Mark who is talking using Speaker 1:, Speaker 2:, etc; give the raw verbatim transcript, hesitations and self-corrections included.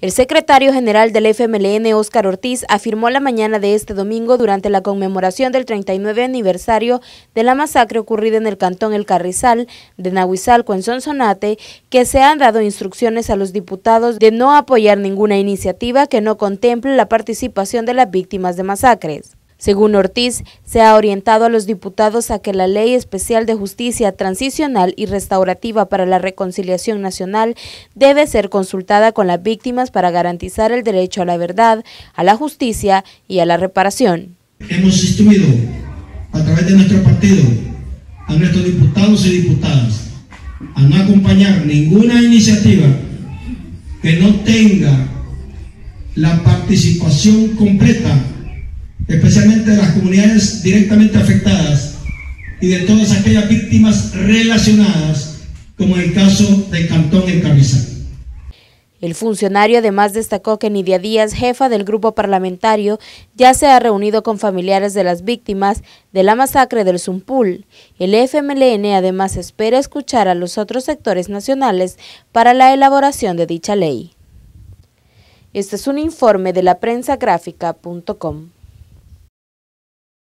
Speaker 1: El secretario general del F M L N, Óscar Ortiz, afirmó la mañana de este domingo durante la conmemoración del treinta y nueve aniversario de la masacre ocurrida en el cantón El Carrizal de Nahuizalco en Sonsonate, que se han dado instrucciones a los diputados de no apoyar ninguna iniciativa que no contemple la participación de las víctimas de masacres. Según Ortiz, se ha orientado a los diputados a que la Ley Especial de Justicia Transicional y Restaurativa para la Reconciliación Nacional debe ser consultada con las víctimas para garantizar el derecho a la verdad, a la justicia y a la reparación.
Speaker 2: Hemos instruido a través de nuestro partido a nuestros diputados y diputadas a no acompañar ninguna iniciativa que no tenga la participación completa, especialmente de las comunidades directamente afectadas y de todas aquellas víctimas relacionadas, como en el caso del cantón El Carrizal.
Speaker 1: El funcionario además destacó que Nidia Díaz, jefa del grupo parlamentario, ya se ha reunido con familiares de las víctimas de la masacre del Zumpul. El F M L N además espera escuchar a los otros sectores nacionales para la elaboración de dicha ley. Este es un informe de la prensa gráfica punto com.